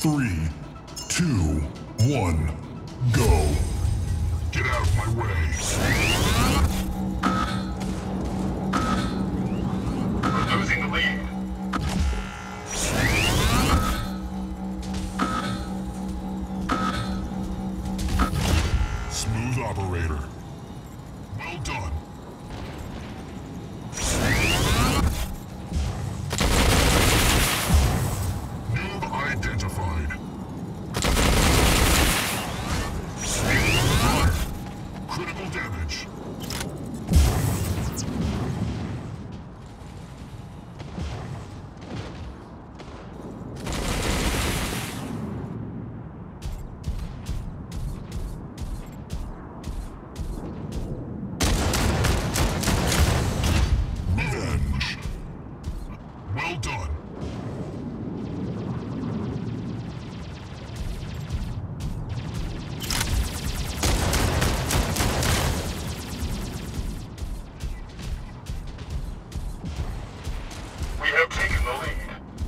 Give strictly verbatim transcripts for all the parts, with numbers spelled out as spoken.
Three, two, one, go. Get out of my way. We're losing the lead. Smooth operator. Well done. Noob identified. Critical damage. Revenge. Well done. We have taken the lead.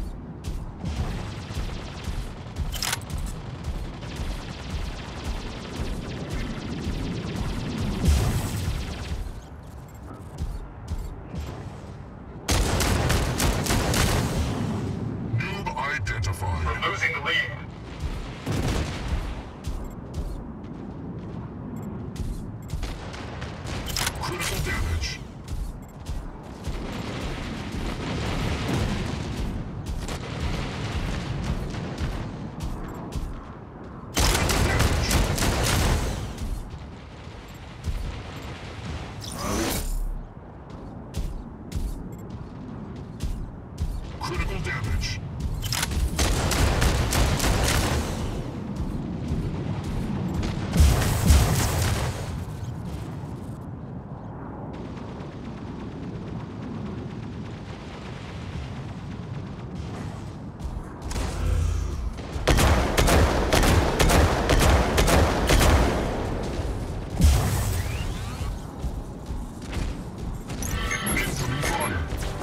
Noob identified. We're losing the lead. Critical damage. Critical damage. Incoming fire.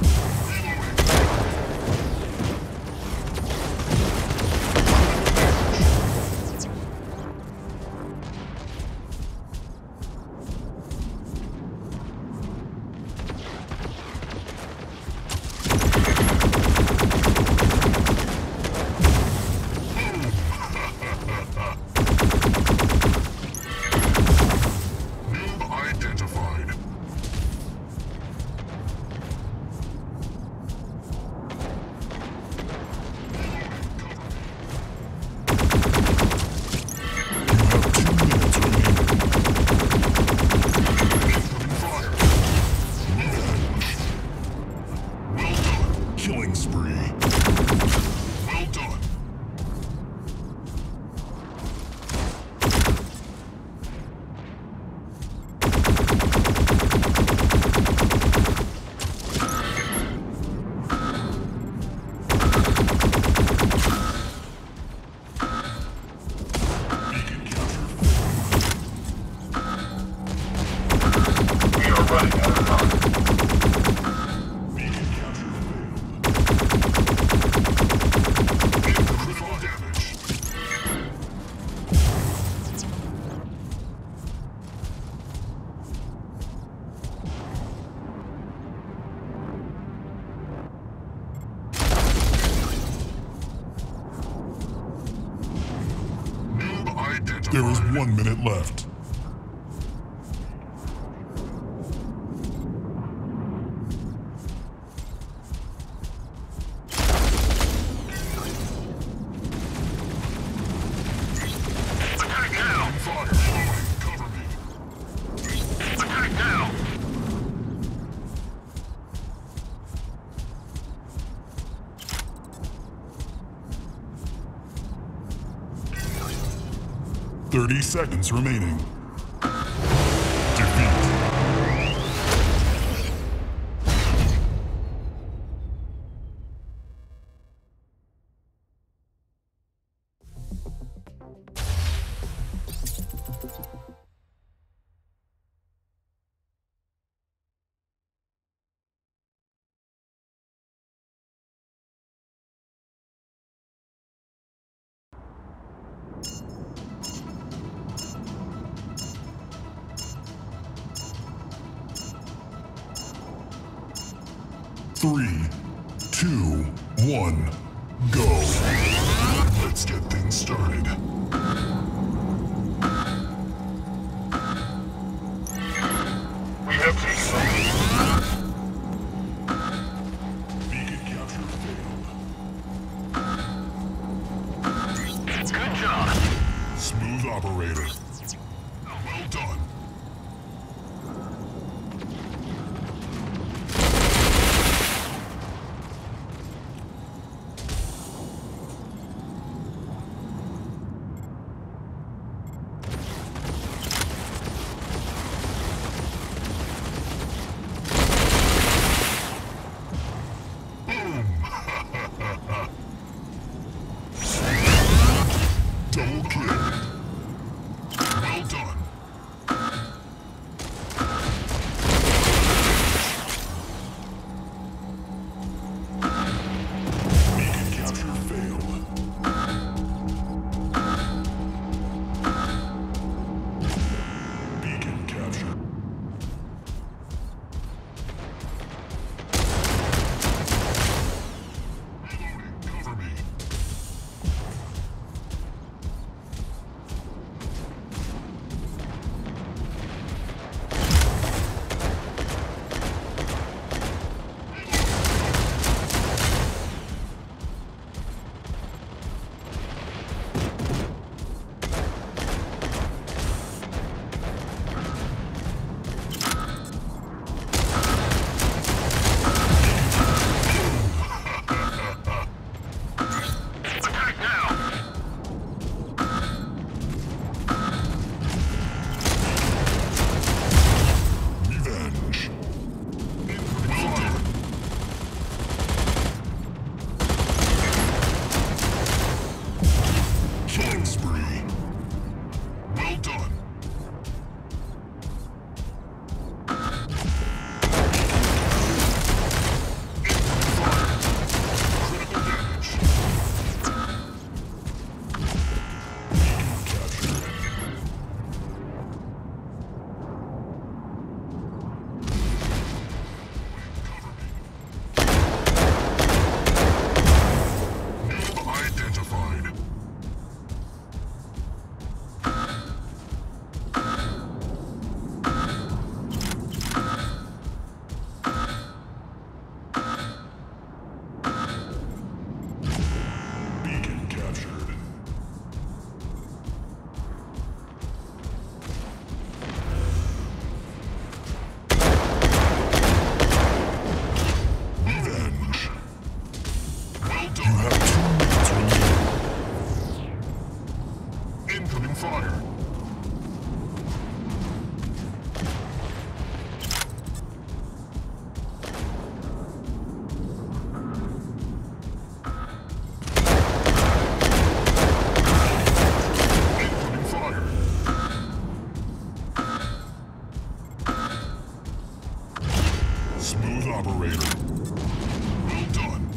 Noob identified. Killing spree. Well done. Beacon capture. We are running out of time. Beacon capture failed. Critical damage. Noob identified. There is one minute left. Attack now! Fire! Reloading. Cover me. Attack now! Thirty seconds remaining. Defeat. Three, two, one, go. Let's get things started. We have taken the lead. Beacon capture failed. Good job. Smooth operator. Well done. Double kill. Well done. Beacon capture failed. Beacon capture. Reloading. Cover me. Attack now! Revenge. Well done. Killing spree. Well done. Critical damage. Beacon captured. Noob identified. Beacon captured. Revenge. Well done. You have two minutes remaining. Incoming fire. Incoming fire. Smooth operator. Well done.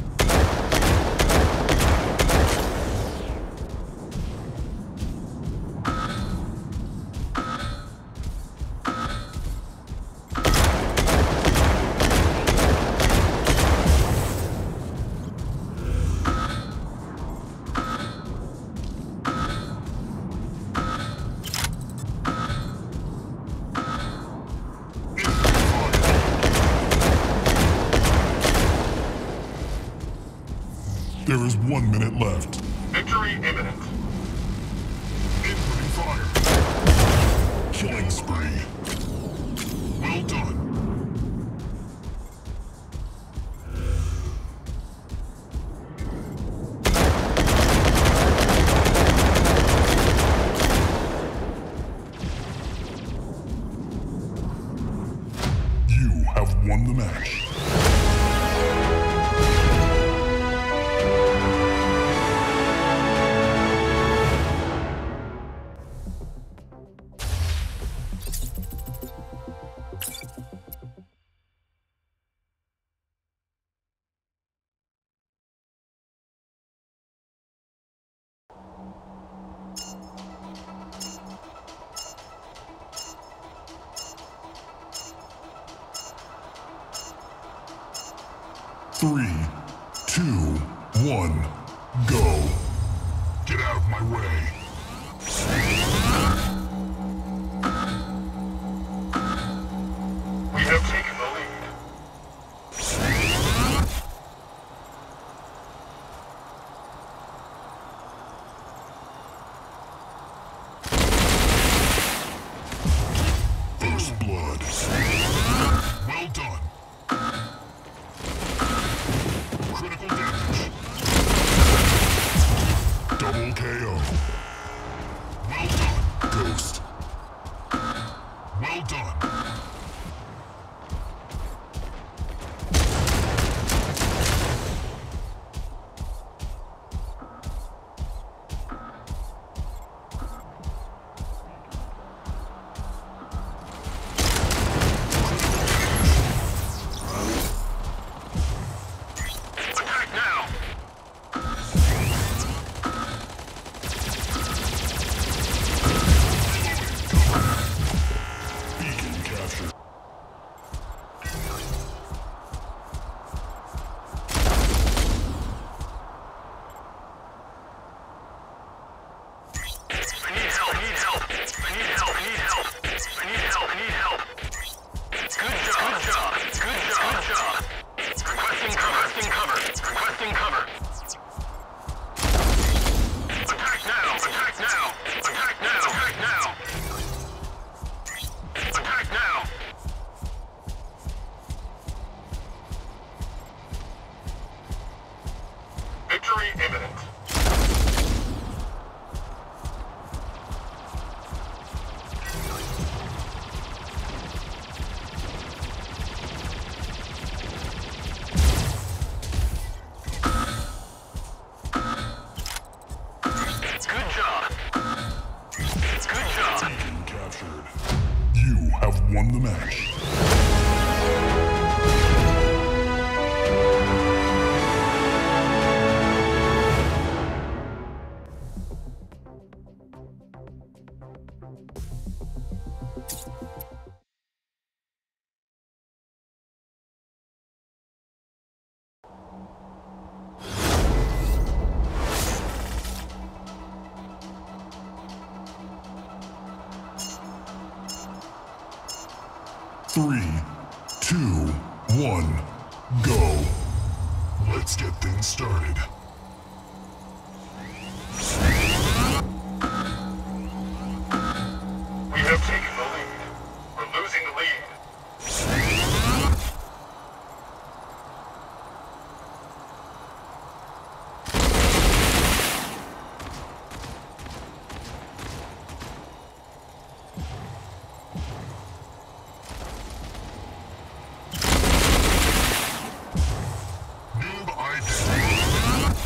There is one minute left. Victory imminent. Incoming fire. Killing spree. Well done. You have won the match. Three, two, one, go. Get out of my way. We have taken the lead. First blood. Well done. Critical damage. Double K O. Well done, Ghost. Well done. Victory imminent. Good job. Good job. Beacon captured. You have won the match. Three, two, one, go. Let's get things started. We have taken the lead. We're losing the lead. Noob identity.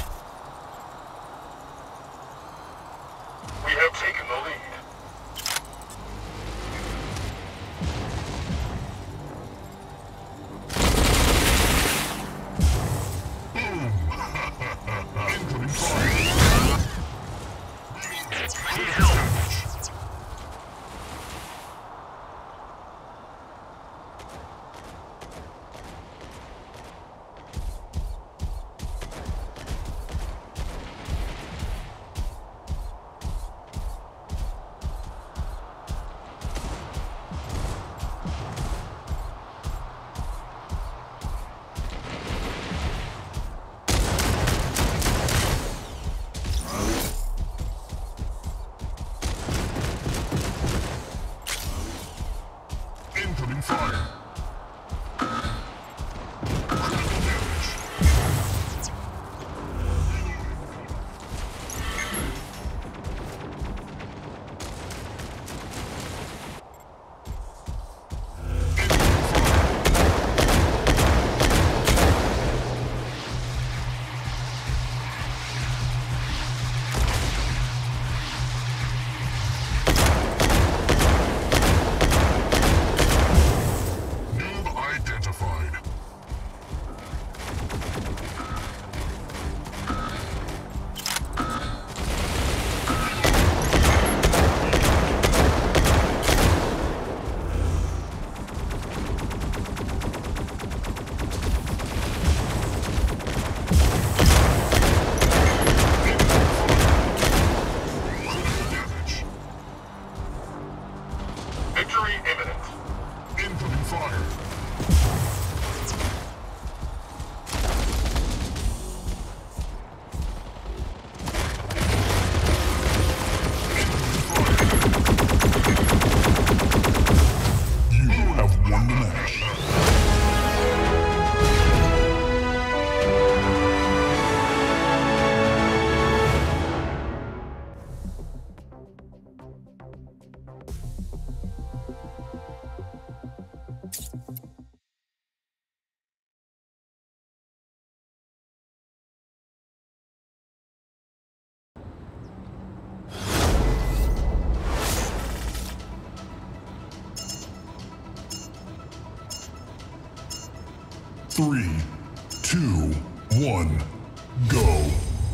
Three, two, one, go.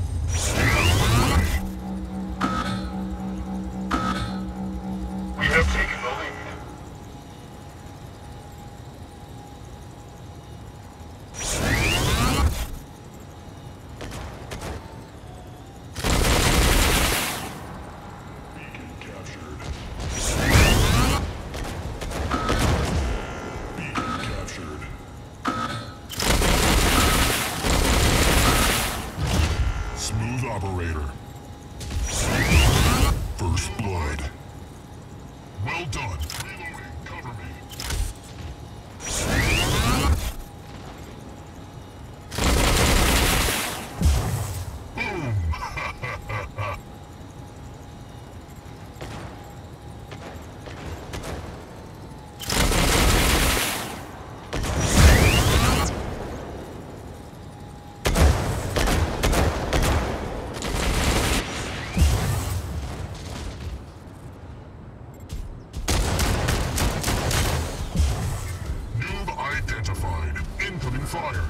We have taken the lead. Beacon captured. Beacon captured. Smooth operator. First blood. Well done. Reloading. Cover me. Boom. Noob identified. Incoming fire.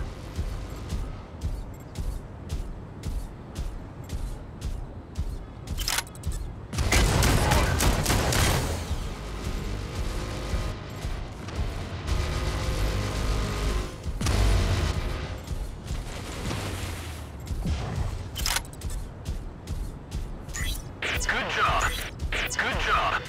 Good job. Good job.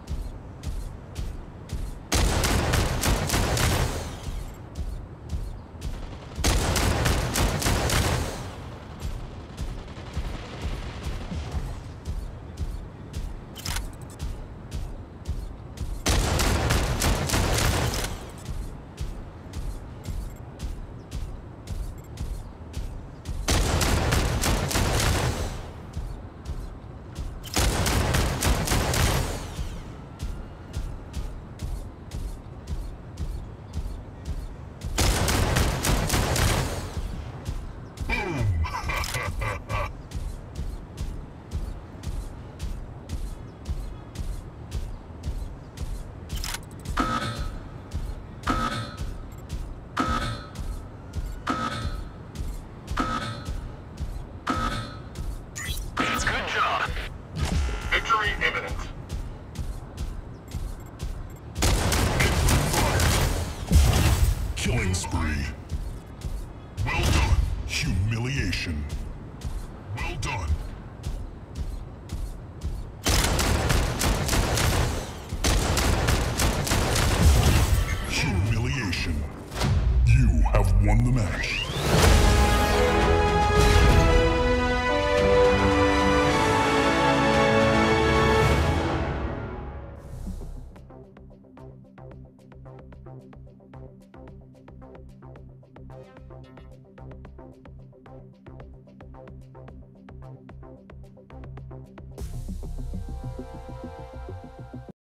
Good job. Victory imminent. Killing spree. Well done. Humiliation. Well done. Humiliation. You have won the match.